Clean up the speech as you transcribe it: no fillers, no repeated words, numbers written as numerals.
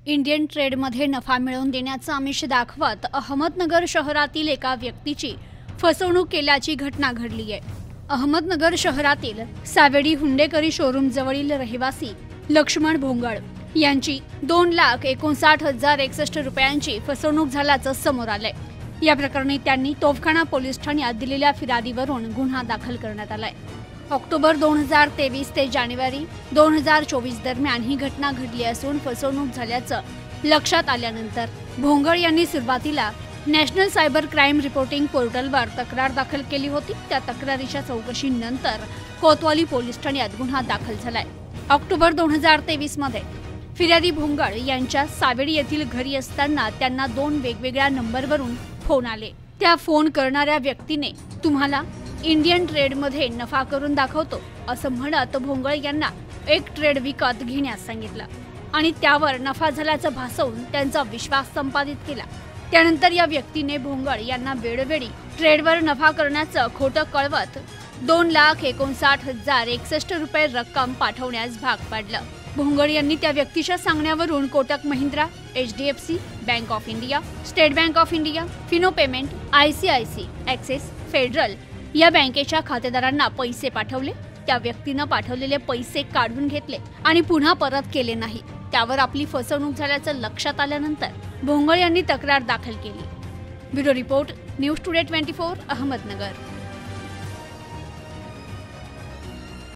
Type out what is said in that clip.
Indian ट्रेडमध्ये नफा मिळवून देण्याचं आमिष दाखवत अहमदनगर शहरातील एका व्यक्तीची फसवणूक केल्याची घटना घडली आहे। अहमदनगर शहरातील सावेडी हुंडेकरी शोरूम जवळील रहिवासी लक्ष्मण भोंगळ यांची 2,59,061 रुपयांची फसवणूक झाल्याचं समोर आलंय। या प्रकरणी त्यांनी तोफखाना पोलीस ठाण्यात दिलेल्या फिर्यादीवरून गुन्हा दाखल करण्यात आलाय। ऑक्टोबर 2023 ते जानेवारी 2024 दरम्यान ही घटना घडली असून फसवणूक झाल्याचं लक्षात आल्यानंतर भोंगळ यांनी सुरुवातीला नॅशनल सायबर क्राईम रिपोर्टिंग पोर्टलवर तक्रार दाखल केली होती। त्या तक्रारीच्या चौकशीनंतर कोतवाली पोलीस ठाण्यात गुन्हा दाखल झालाय। ऑक्टोबर 2023 मध्ये फिर्यादी भोंगळ यांच्या सावेडी येथील घरी असताना त्यांना 2 वेगवेगळ्या नंबरवरून फोन आले। त्या फोन करणाऱ्या व्यक्तीने तुम्हाला इंडियन ट्रेडमध्ये नफा करून दाखवतो असं म्हणत भोंगळ यांना एक ट्रेड विकत घेण्यास सांगितलं आणि त्यावर नफा झाल्याचं भासवून त्यांचा विश्वास संपादित केला। त्यानंतर या व्यक्तीने भोंगळ यांना वेळोवेळी ट्रेडवर नफा करण्याचं खोटं कळवत 2,59,061 रुपये रक्कम पाठवण्यास भाग पाडलं। भोंगळ यांनी त्या व्यक्तीच्या सांगण्यावरून Kotak Mahindra, HDFC, Bank of India, State Bank of India, Fino payment, ICICI, Axis, Federal या बँकेच्या खातेदारांना पैसे पाठवले। त्या व्यक्तीने पाठवलेले पैसे काढून घेतले आणि पुन्हा परत केले नाही। त्यावर आपली फसवणूक झाल्याचं लक्षात आल्यानंतर भोंगळ यांनी तक्रार दाखल केली। Bureau report, news today 24, Ahmednagar.